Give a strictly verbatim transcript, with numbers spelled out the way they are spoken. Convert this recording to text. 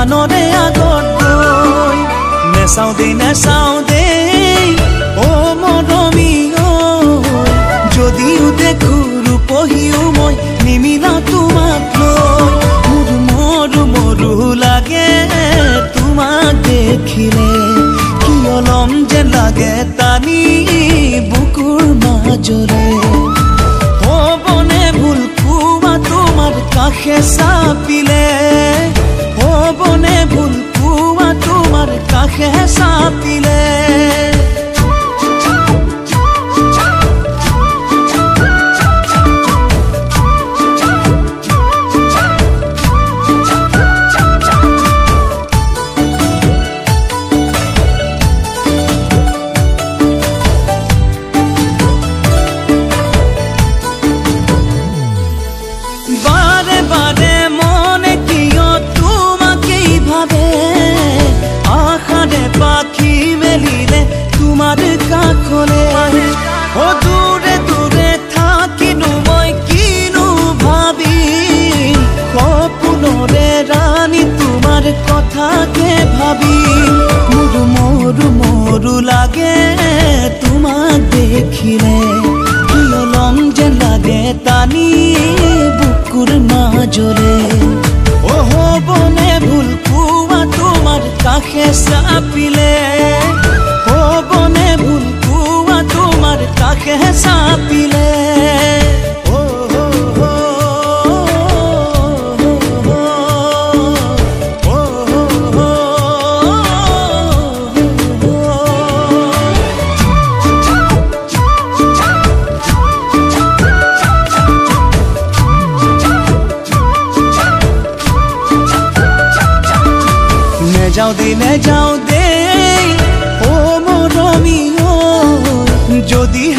প্ৰাণৰে আগত গৈ নেচাও দেই নেচাও দেই অ মৰমী ঐ যদিও দেখো ৰূপহীও মই নিমিলা তোমাক লৈ মোৰ মৰু মৰু লাগে তোমাক দেখিলে কিয় লম যে লাগে টানি বুকুৰ মাজৰে হ'বনে ভুল কোৱা তোমাৰ কাষে চাপিলে হ'বনে ভুল কোৱা তোমাৰ কাষে চাপিলে কথাকে ভাবি মোৰ মৰু মৰু লাগে তোমাক দেখিলে কিয় লম যেন লাগে টানি বুকুৰ মাজৰে অ হ'বনে ভুল কোৱা তোমাৰ কাষে চাপিলে হ'বনে ভুল কোৱা তোমাৰ কাষে চাপিলে যাও দে নে যাও দে ও মৰমী ঐ যদি